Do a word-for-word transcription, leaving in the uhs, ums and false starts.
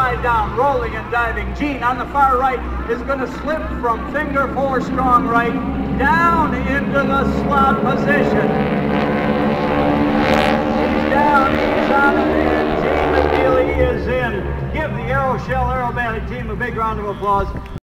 slide down, rolling and diving. Gene on the far right is going to slip from finger four strong right down into the slot position. He's down, he's on it, and Gene McNeely is in. Give the AirShow Aerobatic team a big round of applause.